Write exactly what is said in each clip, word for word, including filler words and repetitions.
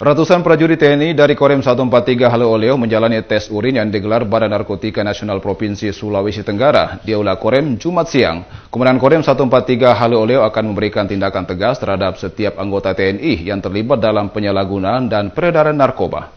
Ratusan prajurit T N I dari Korem seratus empat puluh tiga Halu Oleo menjalani tes urin yang digelar Badan Narkotika Nasional Provinsi Sulawesi Tenggara di Aula Korem Jumat siang. Komandan Korem seratus empat puluh tiga Halu Oleo akan memberikan tindakan tegas terhadap setiap anggota T N I yang terlibat dalam penyalahgunaan dan peredaran narkoba.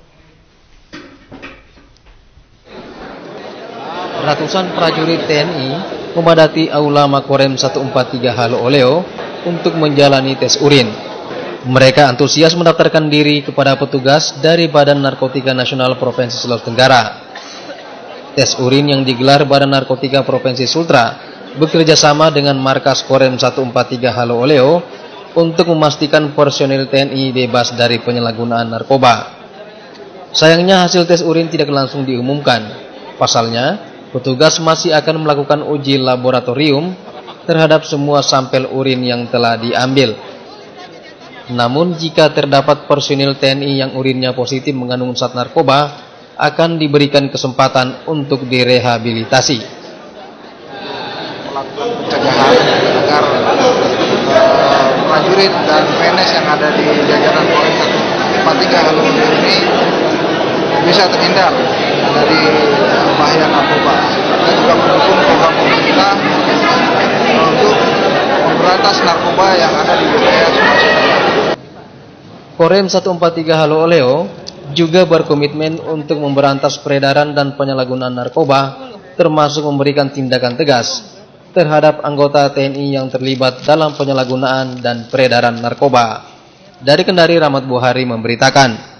Ratusan prajurit T N I memadati Aula Makorem seratus empat puluh tiga Halu Oleo untuk menjalani tes urin. Mereka antusias mendaftarkan diri kepada petugas dari Badan Narkotika Nasional Provinsi Sulawesi Tenggara. Tes urin yang digelar Badan Narkotika Provinsi Sultra bekerja sama dengan markas Korem seratus empat puluh tiga Halu Oleo untuk memastikan personil T N I bebas dari penyalahgunaan narkoba. Sayangnya hasil tes urin tidak langsung diumumkan. Pasalnya, petugas masih akan melakukan uji laboratorium terhadap semua sampel urin yang telah diambil. Namun jika terdapat personil T N I yang urinnya positif mengandung zat narkoba, akan diberikan kesempatan untuk direhabilitasi. Melakukan pencegahan agar uh, prajurit dan P N S yang ada di jajaran Korem seratus empat puluh tiga Halu Oleo ini bisa terhindar dari bahaya narkoba. Kita juga mendukung program pemerintah untuk memberantas narkoba yang ada di wilayah Sulawesi Tenggara. Korem seratus empat puluh tiga Halu Oleo juga berkomitmen untuk memberantas peredaran dan penyalahgunaan narkoba, termasuk memberikan tindakan tegas terhadap anggota T N I yang terlibat dalam penyalahgunaan dan peredaran narkoba. Dari Kendari, Rahmat Buhari memberitakan.